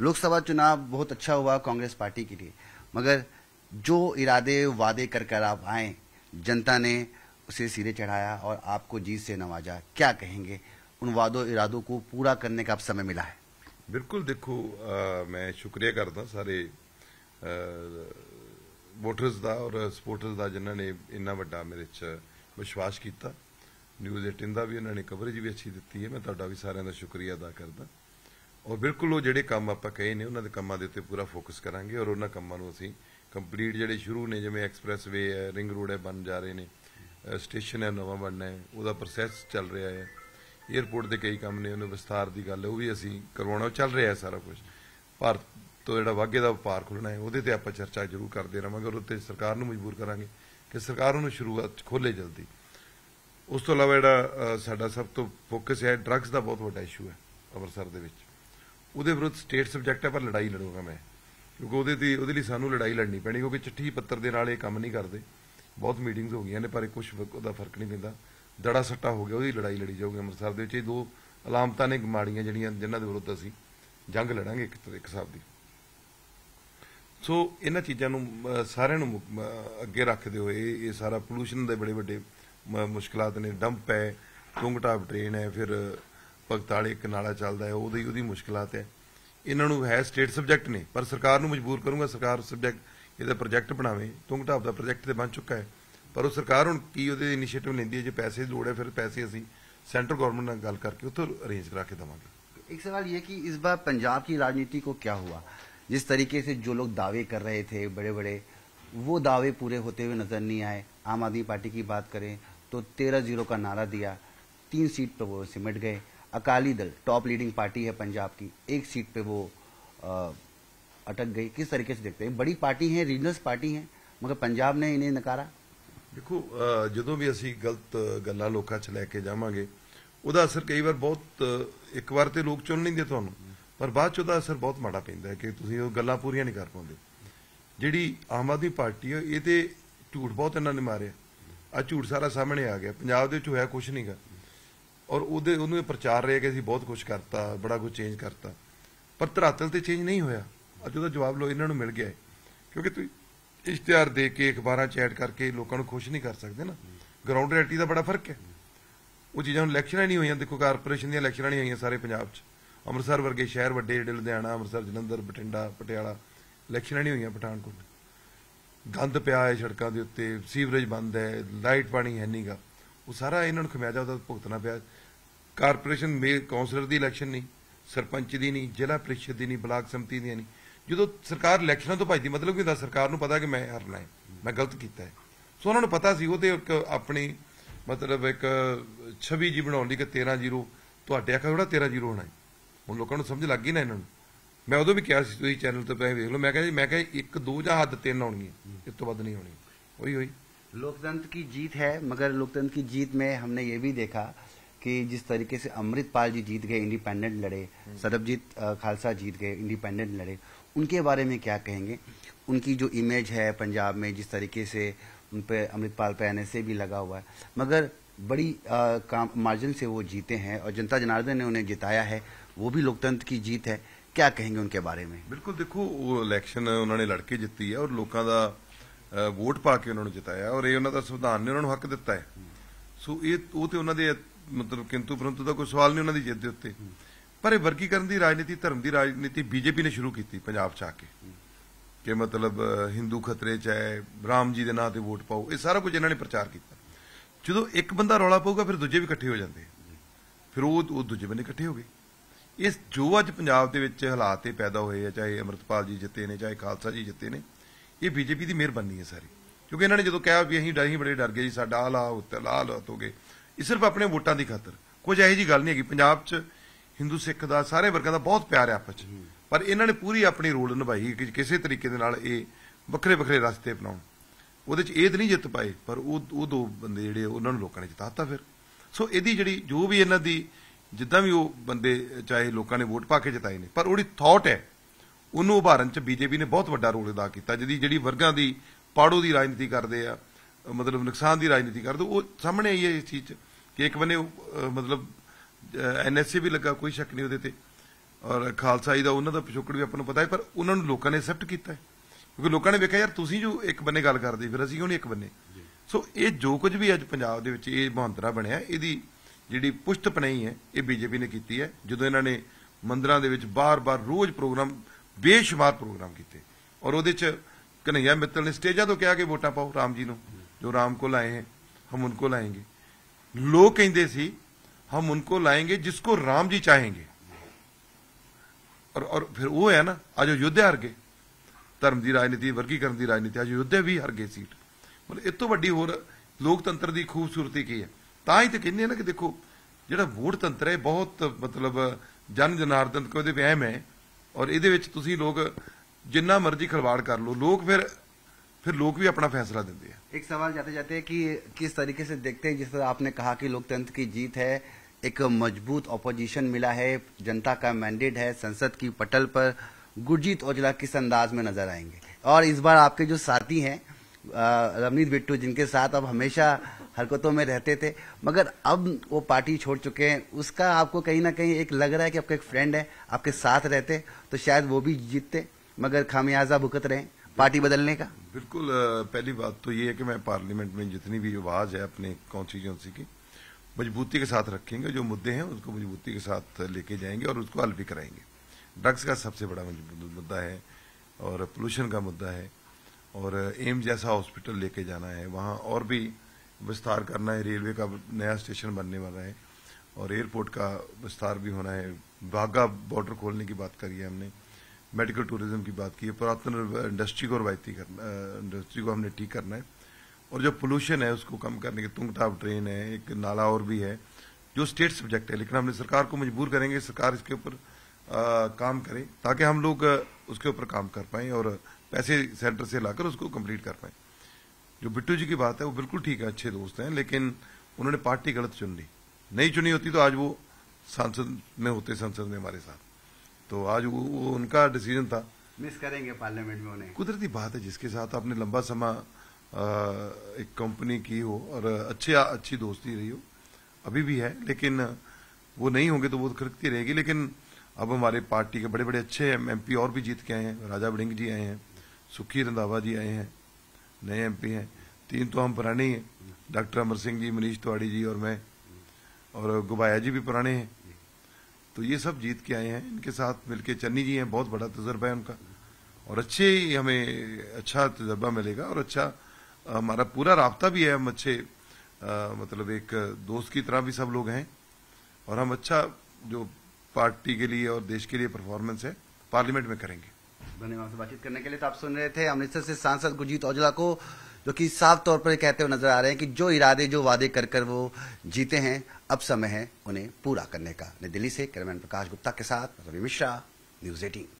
लोकसभा चुनाव बहुत अच्छा हुआ कांग्रेस पार्टी के लिए, मगर जो इरादे वादे कर कर आप आए, जनता ने उसे सिरे चढ़ाया और आपको जीत से नवाजा। क्या कहेंगे, उन वादों इरादों को पूरा करने का अब समय मिला है? बिल्कुल, देखो मैं शुक्रिया करदा सारे वोटर्स का और सपोर्टर्स का जिन्होंने इन्ना वड्डा मेरे च विश्वास किया। न्यूज़ 18 का भी उन्होंने कवरेज भी अच्छी दी है। मैं तुहाडा भी सारिਆਂ ਦਾ शुक्रिया अदा करदा। और बिल्कुल वो ਜਿਹੜੇ ਕੰਮ ਆਪਾਂ ਕਹੇ ਨੇ ਉਹਨਾਂ ਦੇ ਕੰਮਾਂ ਦੇ ਉੱਤੇ ਪੂਰਾ ਫੋਕਸ ਕਰਾਂਗੇ ਔਰ ਉਹਨਾਂ ਕੰਮਾਂ ਨੂੰ ਅਸੀਂ ਕੰਪਲੀਟ ਜਿਹੜੇ ਸ਼ੁਰੂ ਨੇ, ਜਿਵੇਂ ਐਕਸਪ੍ਰੈਸਵੇ ਹੈ, ਰਿੰਗ ਰੋਡ ਹੈ, ਬਣ ਜਾ ਰਹੇ ਨੇ, ਸਟੇਸ਼ਨ ਹੈ ਨਵਾਂ ਬਣਨਾ ਹੈ, ਉਹਦਾ ਪ੍ਰੋਸੈਸ ਚੱਲ ਰਿਹਾ ਹੈ, ਏਅਰਪੋਰਟ ਦੇ ਕਈ ਕੰਮ ਨੇ, ਉਹਨੂੰ ਵਿਸਤਾਰ ਦੀ ਗੱਲ ਹੈ, ਉਹ ਵੀ ਅਸੀਂ ਕਰਵਾਉਣਾ, ਚੱਲ ਰਿਹਾ ਹੈ ਸਾਰਾ ਕੁਝ। ਭਾਰਤ ਤੋਂ ਜਿਹੜਾ ਵਾਘੇ ਦਾ ਵਪਾਰ ਖੁੱਲ੍ਹਣਾ ਹੈ ਉਹਦੇ ਤੇ ਆਪਾਂ ਚਰਚਾ ਜ਼ਰੂਰ ਕਰਦੇ ਰਹਾਂਗੇ ਔਰ ਉੱਤੇ ਸਰਕਾਰ ਨੂੰ ਮਜਬੂਰ ਕਰਾਂਗੇ ਕਿ ਸਰਕਾਰ ਉਹਨੂੰ ਸ਼ੁਰੂਆਤ ਖੋਲ੍ਹੇ ਜਲਦੀ। ਉਸ ਤੋਂ ਇਲਾਵਾ ਜਿਹੜਾ ਸਾਡਾ ਸਭ ਤੋਂ ਫੋਕਸ ਹੈ, ਡਰੱਗਸ ਦਾ ਬਹੁਤ ਵੱਡਾ ਇਸ਼ੂ ਹੈ ਅੰਮ੍ਰਿਤਸਰ ਦੇ ਵਿੱਚ। ਉਹਦੇ ਵਿਰੁੱਧ ਸਟੇਟ ਸਬਜੈਕਟ ਹੈ ਪਰ ਲੜਾਈ ਲੜੂਗਾ ਮੈਂ, ਕਿਉਂਕਿ ਉਹਦੇ ਲਈ ਸਾਨੂੰ ਲੜਾਈ ਲੜਨੀ ਪੈਣੀ, ਕਿਉਂਕਿ ਚਿੱਠੀ ਪੱਤਰ ਦੇ ਨਾਲ ਇਹ ਕੰਮ ਨਹੀਂ ਕਰਦੇ। ਬਹੁਤ ਮੀਟਿੰਗਸ ਹੋ ਗਈਆਂ ਨੇ ਪਰ ਕੁਝ ਉਹਦਾ ਫਰਕ ਨਹੀਂ ਪੈਂਦਾ, ਦੜਾ ਸੱਟਾ ਹੋ ਗਿਆ, ਉਹਦੀ ਲੜਾਈ ਲੜੀ ਜਾਊਗੀ ਅੰਮ੍ਰਿਤਸਰ ਦੇ ਵਿੱਚ। ਇਹ ਦੋ ਅਲਾਮਤਾਂ ਨੇ ਮਾੜੀਆਂ ਜਿਹੜੀਆਂ ਜਿਨ੍ਹਾਂ ਦੇ ਵਿਰੁੱਧ ਅਸੀਂ ਜੰਗ ਲੜਾਂਗੇ ਇੱਕ ਹਿਸਾਬ ਦੀ। ਸੋ ਇਹਨਾਂ ਚੀਜ਼ਾਂ ਨੂੰ ਸਾਰਿਆਂ ਨੂੰ ਅੱਗੇ ਰੱਖਦੇ ਹੋਏ ਇਹ ਸਾਰਾ ਪੋਲੂਸ਼ਨ ਦੇ ਬੜੇ ਵੱਡੇ ਮੁਸ਼ਕਲਾਤ ਨੇ। ਡੰਪ ਹੈ, ਤੁੰਗਟਾਪ ਟ੍ਰੇਨ ਹੈ, ਫਿਰ ਭਗਤ ਵਾਲੇ ਇੱਕ ਨਾਲਾ ਚੱਲਦਾ ਹੈ, ਉਹਦੀ ਮੁਸ਼ਕਲਾਤ ਹੈ। ਇਹਨਾਂ ਨੂੰ ਹੈ ਸਟੇਟ ਸਬਜੈਕਟ ਨੇ ਪਰ ਸਰਕਾਰ ਨੂੰ ਮਜਬੂਰ ਕਰੂੰਗਾ ਸਰਕਾਰ ਸਬਜੈਕਟ ਇਹਦਾ ਪ੍ਰੋਜੈਕਟ ਬਣਾਵੇ। ਤੁੰਗਟਾਪ ਦਾ ਪ੍ਰੋਜੈਕਟ ਤੇ ਬਣ ਚੁੱਕਾ ਹੈ ਪਰ ਉਹ ਸਰਕਾਰ ਹੁਣ ਕੀ ਉਹਦੇ ਇਨੀਸ਼ੀਏਟਿਵ ਲੈਂਦੀ ਹੈ। ਜੇ ਪੈਸੇ ਦੀ ਲੋੜ ਹੈ ਫਿਰ ਪੈਸੇ ਅਸੀਂ सेंट्रल गवर्नमेंट ਨਾਲ ਗੱਲ करके ਉੱਥੋਂ अरेंज करा के देवांगे। एक सवाल ये कि इस बार पंजाब की राजनीति को क्या हुआ? जिस तरीके से जो लोग दावे कर रहे थे बड़े बड़े, वो दावे पूरे होते हुए नजर नहीं आए। आम आदमी पार्टी की बात करें तो 13-0 का नारा दिया, 3 सीट पे वो सिमट गए। Akali Dal top leading party है पंजाब की, 1 सीट पे वो अटक गई। किस तरीके से देखते हैं? बड़ी पार्टी है, रीजनल पार्टी है, मगर पंजाब ने इन्हें नकारा। देखो ਜਦੋਂ ਵੀ ਅਸੀਂ ਗਲਤ ਗੱਲਾਂ ਲੋਕਾਂ 'ਚ ਲੈ ਕੇ ਜਾਵਾਂਗੇ ਉਹਦਾ ਅਸਰ ਕਈ ਵਾਰ ਬਹੁਤ, ਇੱਕ ਵਾਰ ਤੇ ਲੋਕ ਚੁਣ ਲੈਂਦੇ ਤੁਹਾਨੂੰ ਪਰ ਬਾਅਦ 'ਚ ਉਹਦਾ ਅਸਰ ਬਹੁਤ ਮਾੜਾ ਪੈਂਦਾ ਹੈ ਕਿ ਤੁਸੀਂ ਉਹ ਗੱਲਾਂ ਪੂਰੀਆਂ ਨਹੀਂ ਕਰ ਪਾਉਂਦੇ। ਜਿਹੜੀ ਆਮ ਆਦਮੀ ਪਾਰਟੀ ਹੈ ਇਹ ਤੇ ਝੂਠ ਬਹੁਤ ਇਹਨਾਂ ਨੇ ਮਾਰਿਆ। ਆ ਝੂਠ ਸਾਰਾ ਸਾਹਮਣੇ ਆ ਗਿਆ। ਪੰਜਾਬ ਦੇ ਵਿੱਚ ਹੋਇਆ ਕੁਛ ਨਹੀਂਗਾ ਔਰ ਉਹਨੂੰ ਇਹ ਪ੍ਰਚਾਰ ਰਿਹਾ ਕਿ ਅਸੀਂ ਬਹੁਤ ਕੁਛ ਕਰਤਾ, ਬੜਾ ਕੁਛ ਚੇਂਜ ਕਰਤਾ, ਪਰ ਧਰਾਤਲ ਤੇ ਚੇਂਜ ਨਹੀਂ ਹੋਇਆ। ਅੱਜ ਉਹਦਾ ਜਵਾਬ ਲੋ ਇਹਨਾਂ ਨੂੰ ਮਿਲ ਗਿਆ ਹੈ, ਕਿਉਂਕਿ ਤੁਸੀਂ ਇਸ਼ਤਿਹਾਰ ਦੇ ਕੇ ਅਖਬਾਰਾਂ 'ਚ ਐਡ ਕਰਕੇ ਲੋਕਾਂ ਨੂੰ ਖੁਸ਼ ਨਹੀਂ ਕਰ ਸਕਦੇ ਨਾ। ਗਰਾਊਂਡ ਰਿਐਲਿਟੀ ਦਾ ਬੜਾ ਫਰਕ ਹੈ। ਉਹ ਚੀਜ਼ਾਂ ਹੁਣ ਇਲੈਕਸ਼ਨਾਂ ਨਹੀਂ ਹੋਈਆਂ। ਦੇਖੋ ਕਾਰਪੋਰੇਸ਼ਨ ਦੀਆਂ ਇਲੈਕਸ਼ਨਾਂ ਨਹੀਂ ਹੋਈਆਂ ਸਾਰੇ ਪੰਜਾਬ 'ਚ। ਅੰਮ੍ਰਿਤਸਰ ਵਰਗੇ ਸ਼ਹਿਰ ਵੱਡੇ ਜਿਹੜੇ ਲੁਧਿਆਣਾ, ਅੰਮ੍ਰਿਤਸਰ, ਜਲੰਧਰ, ਬਠਿੰਡਾ, ਪਟਿਆਲਾ, ਇਲੈਕਸ਼ਨਾਂ ਨਹੀਂ ਹੋਈਆਂ। ਪਠਾਨਕੋਟ ਗੰਦ ਪਿਆ ਹੈ ਸੜਕਾਂ ਦੇ ਉੱਤੇ, ਸੀਵਰੇਜ ਬੰਦ ਹੈ, ਲਾਈਟ ਪਾਣੀ ਹੈ ਨਹੀਂਗਾ। ਉਹ ਸਾਰਾ ਇਹਨਾਂ ਨੂੰ ਖਮਿਆਜਾ ਉਹਦਾ ਭੁਗਤਣਾ ਪਿਆ। ਕਾਰਪੋਰੇਸ਼ਨ ਕੌਂਸਲਰ ਦੀ ਇਲੈਕਸ਼ਨ ਨਹੀਂ, ਸਰਪੰਚ ਦੀ ਨਹੀਂ, ਜ਼ਿਲ੍ਹਾ ਪ੍ਰੀਸ਼ਦ ਦੀ ਨਹੀਂ, ਬਲਾਕ ਸਮਿਤੀ ਦੀਆਂ ਨਹੀਂ। ਜਦੋਂ ਸਰਕਾਰ ਇਲੈਕਸ਼ਨਾਂ ਤੋਂ ਭੱਜਦੀ ਮਤਲਬ ਕੀ ਹੁੰਦਾ? ਸਰਕਾਰ ਨੂੰ ਪਤਾ ਕਿ ਮੈਂ ਹਾਰਨਾ ਹੈ, ਮੈਂ ਗਲਤ ਕੀਤਾ ਹੈ। ਸੋ ਉਹਨਾਂ ਨੂੰ ਪਤਾ ਸੀ। ਉਹ ਤੇ ਇੱਕ ਆਪਣੀ ਮਤਲਬ ਇੱਕ ਛਵੀ ਜੀ ਬਣਾਉਣ ਲਈ ਕਿ 13-0 ਤੁਹਾਡੇ ਆਖਾ ਥੋੜਾ 13-0 ਹੋਣਾ ਹੈ। ਹੁਣ ਲੋਕਾਂ ਨੂੰ ਸਮਝ ਲੱਗ ਗਈ ਨਾ ਇਹਨਾਂ ਨੂੰ। ਮੈਂ ਉਦੋਂ ਵੀ ਕਿਹਾ ਸੀ, ਤੁਸੀਂ ਚੈਨਲ ਤੇ ਵੇਖ ਲਓ, ਮੈਂ ਕਿਹਾ 1-2 ਜਾਂ हद 3 ਆਉਣਗੀਆਂ, ਇਸ ਤੋਂ ਵੱਧ ਨਹੀਂ ਹੋਣੀ। वही हुई। लोकतंत्र की जीत है, मगर लोकतंत्र की जीत में हमने ये भी देखा कि जिस तरीके से अमृतपाल जी जीत गए, इंडिपेंडेंट लड़े, सरबजीत खालसा जीत गए, इंडिपेंडेंट लड़े, उनके बारे में क्या कहेंगे? उनकी जो इमेज है पंजाब में, जिस तरीके से उन पे अमृतपाल पे NSA भी लगा हुआ है, मगर बड़ी मार्जिन से वो जीते हैं और जनता जनार्दन ने उन्हें जिताया है, वो भी लोकतंत्र की जीत है। क्या कहेंगे उनके बारे में? बिल्कुल, देखो वो इलैक्शन उन्होंने लड़के जिती है और लोगों का वोट पा के उन्होंने जिताया और ये उन्होंने संविधान ने उन्होंने हक दिता है। सो ये उन्होंने मतलब किंतु परंतु का कोई सवाल नहीं उन्होंने जित के उत्ते। पर वर्गीकरण की राजनीति, धर्म की राजनीति बीजेपी ने शुरू की पंजाब च आके कि मतलब हिंदू खतरे च है, राम जी के नां ते वोट पाओ, ये सारा कुछ इन्होंने प्रचार किया। जो एक बंदा रौला पाऊगा फिर दूजे भी इकट्ठे हो जाते, फिर वो दूजे बंदे इकट्ठे हो गए। इस जो अज पंजाब दे विच हालात पैदा होए, चाहे अमृतपाल जी जिते ने, चाहे खालसा जी जिते ने, ये बीजेपी की मेहरबानी है सारी। क्योंकि इन्होंने जो कहा भी अं बड़े डर गए जी, साडा आह हालात हो गए, ये सिर्फ अपने वोटां की खातर। कुछ यही जी गल नहीं है। पंजाब च हिंदू सिख का सारे वर्गों का बहुत प्यार है आपस च, पर इन्होंने पूरी अपनी रोल निभाई कि किसी तरीके दे नाल ये वक्रे वक्रे रास्ते अपनाउण। ਉਹਦੇ 'ਚ ਇਹ ਤਾਂ ਨਹੀਂ ਜਿੱਤ ਪਾਏ ਪਰ ਉਹ ਦੋ ਬੰਦੇ ਜਿਹੜੇ ਉਹਨਾਂ ਨੂੰ ਲੋਕਾਂ ਨੇ ਜਿਤਾਤਾ ਫਿਰ। ਸੋ ਇਹਦੀ ਜਿਹੜੀ ਜੋ ਵੀ ਇਹਨਾਂ ਦੀ ਜਿੱਦਾਂ ਵੀ ਉਹ ਬੰਦੇ ਚਾਹੇ ਲੋਕਾਂ ਨੇ ਵੋਟ ਪਾ ਕੇ ਜਿਤਾਏ ਨੇ, ਪਰ ਉਹਦੀ ਥਾਟ ਹੈ ਉਹਨੂੰ ਉਭਾਰਨ 'ਚ ਬੀਜੇਪੀ ਨੇ ਬਹੁਤ ਵੱਡਾ ਰੋਲ ਅਦਾ ਕੀਤਾ। ਜਿਹੜੀ ਵਰਗਾਂ ਦੀ ਪਾੜੋ ਦੀ ਰਾਜਨੀਤੀ ਕਰਦੇ ਆ, ਮਤਲਬ ਨੁਕਸਾਨ ਦੀ ਰਾਜਨੀਤੀ ਕਰਦੇ, ਉਹ ਸਾਹਮਣੇ ਆਈ ਹੈ ਇਸ ਚੀਜ਼ 'ਚ ਕਿ ਇੱਕ ਬੰਨੇ ਮਤਲਬ NSA ਵੀ ਲੱਗਾ, ਕੋਈ ਸ਼ੱਕ ਨਹੀਂ ਉਹਦੇ ਤੇ, ਔਰ ਖਾਲਸਾਈ ਦਾ ਉਹਨਾਂ ਦਾ ਪਿਛੋਕੜ ਵੀ ਆਪਾਂ ਨੂੰ ਪਤਾ ਹੈ, ਪਰ ਉਹਨਾਂ ਨੂੰ ਲੋਕਾਂ ਨੇ ਐਕਸੈਪਟ ਕੀਤਾ ਹੈ ਕਿਉਂਕਿ ਲੋਕਾਂ ਨੇ ਵੇਖਿਆ ਯਾਰ ਤੁਸੀਂ ਜੋ ਇੱਕ ਬੰਨੇ ਗੱਲ ਕਰਦੇ ਫਿਰ ਅਸੀਂ ਕਿਉਂ ਨਹੀਂ ਇੱਕ ਬੰਨੇ। ਸੋ ਇਹ ਜੋ ਕੁਝ ਵੀ ਅੱਜ ਪੰਜਾਬ ਦੇ ਵਿੱਚ ਇਹ ਮੁਹਾਂਦਰਾ ਬਣਿਆ, ਇਹਦੀ ਜਿਹੜੀ ਪੁਸ਼ਟ ਪਨਾਈ ਹੈ ਇਹ ਬੀਜੇਪੀ ਨੇ ਕੀਤੀ ਹੈ ਜਦੋਂ ਇਹਨਾਂ ਨੇ ਮੰਦਿਰਾਂ ਦੇ ਵਿੱਚ ਬਾਰ-ਬਾਰ ਰੋਜ਼ ਪ੍ਰੋਗਰਾਮ, ਬੇਸ਼ੁਮਾਰ ਪ੍ਰੋਗਰਾਮ ਕੀਤੇ। ਔਰ ਉਹਦੇ ਚ ਕਨਈਆ ਮਿੱਤਲ ਨੇ ਸਟੇਜਾਂ ਤੋਂ ਕਿਹਾ ਕਿ ਵੋਟਾਂ ਪਾਓ ਰਾਮ ਜੀ ਨੂੰ, ਜੋ ਰਾਮ को लाए हैं हम उनको लाएंगे। लोग कहते सी हम उनको लाएंगे जिसको राम जी चाहेंगे। और फिर वो है ना, आज अयोध्या हार गए, धर्म की राजनीति, वर्गीकरण की राजनीति, आज अयोध्या भी हार गए सीट। मतलब इस तो वड्डी होर लोकतंत्र की खूबसूरती की है। तां ही तो कहते ना कि देखो जिहड़ा वोट तंत्र है बहुत मतलब जन जनार्दन को वहम है, और ये तुसीं लोग जिन्ना मर्जी खिलवाड़ कर लो, लोग फिर लोग भी अपना फैसला देते हैं। एक सवाल जाते जाते कि किस तरीके से देखते हैं, जिस तरह आपने कहा कि लोकतंत्र की जीत है, एक मजबूत ऑपोजिशन मिला है, जनता का मैंडेट है, संसद की पटल पर गुरजीत औजला किस अंदाज में नजर आएंगे? और इस बार आपके जो साथी हैं रवनीत बिट्टू, जिनके साथ अब हमेशा हरकतों में रहते थे मगर अब वो पार्टी छोड़ चुके हैं, उसका आपको कहीं ना कहीं एक लग रहा है कि आपका एक फ्रेंड है, आपके साथ रहते तो शायद वो भी जीतते, मगर खामियाजा भुगत रहे पार्टी बदलने का? बिल्कुल। पहली बात तो ये है कि मैं पार्लियामेंट में जितनी भी आवाज है अपने कॉन्स्टिट्यूंसी की मजबूती के साथ रखेंगे, जो मुद्दे हैं उसको मजबूती के साथ लेके जाएंगे और उसको हल भी कराएंगे। ड्रग्स का सबसे बड़ा मुद्दा है और पोल्यूशन का मुद्दा है, और एम्स जैसा हॉस्पिटल लेके जाना है, वहाँ और भी विस्तार करना है, रेलवे का नया स्टेशन बनने वाला है और एयरपोर्ट का विस्तार भी होना है, वाघा बॉर्डर खोलने की बात करी है हमने, मेडिकल टूरिज्म की बात की है, पुरातन इंडस्ट्री को रवायती करना, इंडस्ट्री को हमने ठीक करना है, और जो पोल्यूशन है उसको कम करने के तुंगटाप ट्रेन है, एक नाला और भी है जो स्टेट सब्जेक्ट है, लेकिन हमने सरकार को मजबूर करेंगे सरकार इसके ऊपर काम करे ताकि हम लोग उसके ऊपर काम कर पाएं और पैसे सेंटर से लाकर उसको कंप्लीट कर पाएं। जो बिट्टू जी की बात है वो बिल्कुल ठीक है, अच्छे दोस्त हैं, लेकिन उन्होंने पार्टी गलत चुन ली, नहीं चुनी होती तो आज वो सांसद में होते, संसद में हमारे साथ, तो आज वो उनका डिसीजन था। मिस करेंगे पार्लियामेंट में उन्हें, कुदरती बात है, जिसके साथ आपने लंबा समय एक कंपनी की हो और अच्छी दोस्ती रही हो, अभी भी है, लेकिन वो नहीं होंगे तो वो खिड़कती रहेगी। लेकिन अब हमारे पार्टी के बड़े बड़े अच्छे एमपी और भी जीत के आए हैं, राजा वड़िंग जी आए हैं, सुखी रंधावा जी आए हैं, नए एमपी हैं, 3 तो हम पुराने ही हैं, डॉक्टर अमर सिंह जी, मनीष तिवाड़ी जी और मैं, और गुबाया जी भी पुराने हैं, तो ये सब जीत के आए हैं। इनके साथ मिलके चन्नी जी हैं, बहुत बड़ा तजर्बा है उनका, और अच्छे ही हमें अच्छा तजर्बा मिलेगा और अच्छा हमारा पूरा राब्ता भी है, हम अच्छे मतलब एक दोस्त की तरह भी सब लोग हैं, और हम अच्छा जो पार्टी के लिए और देश के लिए परफॉर्मेंस है पार्लियामेंट में करेंगे। धन्यवाद से बातचीत करने के लिए। तो आप सुन रहे थे अमृतसर से सांसद गुरजीत औजला को, जो कि साफ तौर पर कहते हुए नजर आ रहे हैं कि जो इरादे, जो वादे कर कर वो जीते हैं, अब समय है उन्हें पूरा करने का। नई दिल्ली से कैमरामैन प्रकाश गुप्ता के साथ रवि मिश्रा, न्यूज़ 18।